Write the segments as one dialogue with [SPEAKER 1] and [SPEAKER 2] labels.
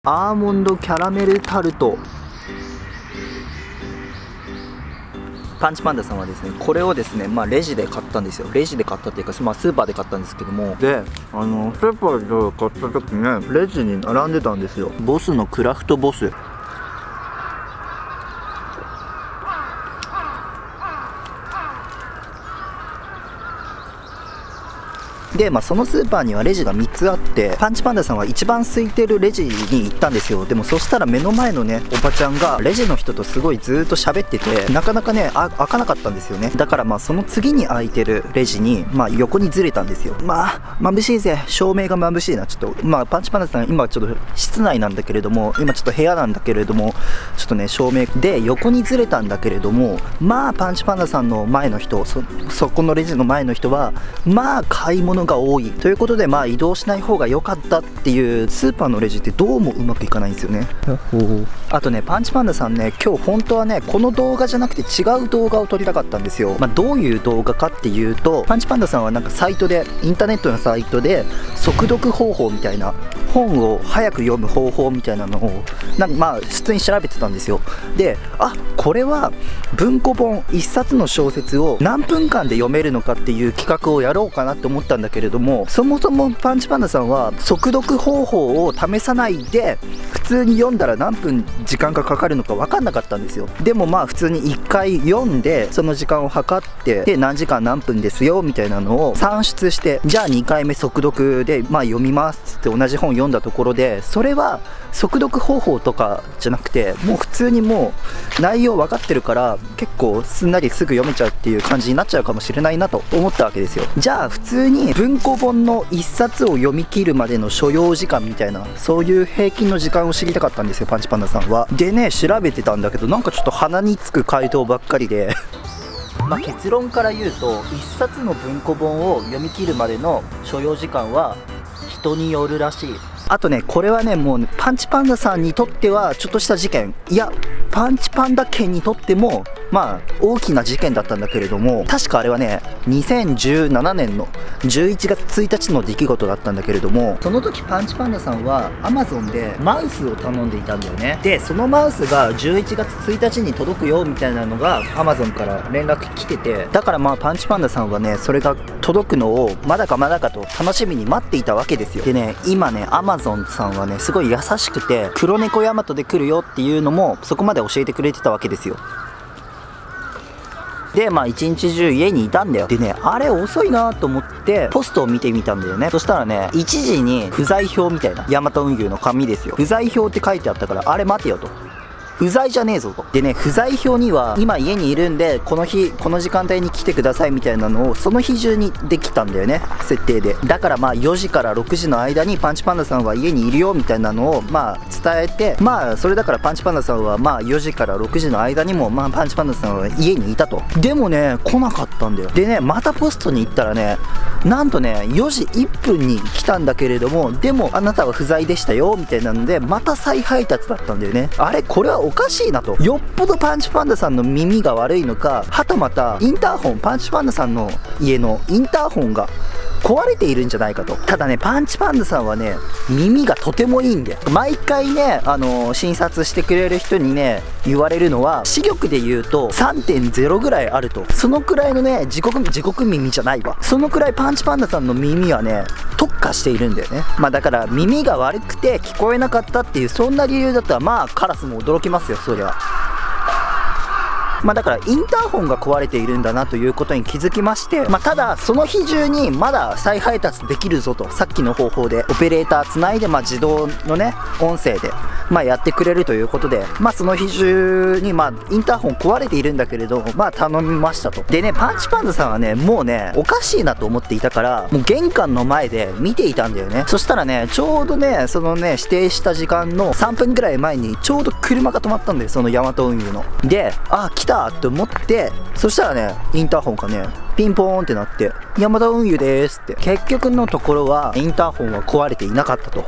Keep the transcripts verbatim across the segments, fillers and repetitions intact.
[SPEAKER 1] アーモンドキャラメルタルト。パンチパンダさんはですね、これをですね、まあレジで買ったんですよ。レジで買ったっていうか、まあスーパーで買ったんですけども、で、あのスーパーで買った時ね、レジに並んでたんですよ。ボスのクラフトボス。で、まあ、そのスーパーにはレジがみっつあって、パンチパンダさんは一番空いてるレジに行ったんですよ。でもそしたら目の前のねおばちゃんがレジの人とすごいずーっと喋ってて、なかなかねあ開かなかったんですよね。だからまあその次に空いてるレジにまあ横にずれたんですよ。まあ眩しいぜ、照明が眩しいな。ちょっとまあパンチパンダさん今ちょっと室内なんだけれども、今ちょっと部屋なんだけれども、ちょっとね照明で横にずれたんだけれども、まあパンチパンダさんの前の人、そそこのレジの前の人はまあ買い物が多いということで、まあ移動しない方が良かったっていう。スーパーのレジってどうもうまくいかないんですよね。あとね、パンチパンダさんね、今日本当はねこの動画じゃなくて違う動画を撮りたかったんですよ。まあどういう動画かっていうと、パンチパンダさんはなんかサイトで、インターネットのサイトで速読方法みたいな、本を早く読む方法みたいなのをなんかまあ普通に調べてたんですよ。で、あ、これは文庫本いっさつの小説を何分間で読めるのかっていう企画をやろうかなって思ったんだけれども、そもそもパンチパンダさんは速読方法を試さないで普通に読んだら何分時間がかかるのか分かんなかったんですよ。でもまあ普通にいっかい読んでその時間を計って、で何時間何分ですよみたいなのを算出して、じゃあにかいめ速読でまあ読みますって同じ本読んだところで、それは速読方法とかじゃなくて、もう普通にもう内容分かってるから結構すんなりすぐ読めちゃうっていう感じになっちゃうかもしれないなと思ったわけですよ。じゃあ普通に文庫本のいっさつを読み切るまでの所要時間みたいな、そういう平均の時間を知りたかったんですよ、パンチパンダさんは。でね、調べてたんだけど、なんかちょっと鼻につく回答ばっかりでまあ結論から言うと、いっさつの文庫本を読み切るまでの所要時間は人によるらしい。あとね、これはね、もうね、パンチパンダさんにとってはちょっとした事件、いやパンチパンダ家にとってもまあ大きな事件だったんだけれども、確かあれはねにせんじゅうななねんのじゅういちがつついたちの出来事だったんだけれども、その時パンチパンダさんは アマゾン でマウスを頼んでいたんだよね。でそのマウスがじゅういちがつついたちに届くよみたいなのが アマゾン から連絡来てて、だからまあパンチパンダさんはねそれが届くのをまだかまだかと楽しみに待っていたわけですよ。でね、今ね アマゾン さんはねすごい優しくて、黒猫ヤマトで来るよっていうのもそこまで教えてくれてたわけですよ。でまあ一日中家にいたんだよ。でね、あれ遅いなと思ってポストを見てみたんだよね。そしたらね、いちじに不在票みたいな、ヤマト運輸の紙ですよ、不在票って書いてあったから、あれ待てよと、不在じゃねえぞと。でね、不在票には今家にいるんでこの日この時間帯に来てくださいみたいなのをその日中にできたんだよね、設定で。だからまあよじからろくじの間にパンチパンダさんは家にいるよみたいなのをまあ伝えて、まあそれだからパンチパンダさんはまあよじからろくじの間にもまあパンチパンダさんは家にいたと。でもね来なかったんだよ。でね、またポストに行ったらね、なんとねよじいっぷんに来たんだけれども、でもあなたは不在でしたよみたいなのでまた再配達だったんだよね。あれこれはおかしいなと。よっぽどパンチパンダさんの耳が悪いのか、はたまたインターホン、パンチパンダさんの家のインターホンが壊れているんじゃないかと。ただね、パンチパンダさんはね耳がとてもいいんで、毎回ねあのー、診察してくれる人にね言われるのは、視力で言うと さんてんゼロ ぐらいあると。そのくらいのね自国自国耳じゃないわ、そのくらいパンチパンダさんの耳はね特化しているんだよね。まあだから耳が悪くて聞こえなかったっていうそんな理由だったら、まあカラスも驚きますよそりゃ。まあだからインターホンが壊れているんだなということに気づきまして、まあただその日中にまだ再配達できるぞと、さっきの方法でオペレーターつないで、まあ自動のね音声でまあやってくれるということで、まあその日中にまあインターホン壊れているんだけれど、まあ頼みましたと。でね、パンチパンダさんはねもうねおかしいなと思っていたから、もう玄関の前で見ていたんだよね。そしたらね、ちょうどねそのね指定した時間のさんぷんぐらい前にちょうど車が止まったんだよ、そのヤマト運輸の。で、あ来たって思って、そしたらねインターホンがねピンポーンってなって、ヤマト運輸でーすって。結局のところはインターホンは壊れていなかったと。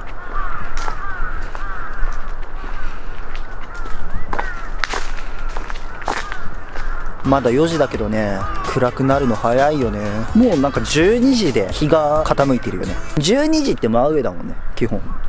[SPEAKER 1] まだよじだけどね暗くなるの早いよね。もうなんかじゅうにじで日が傾いてるよね。じゅうにじって真上だもんね基本。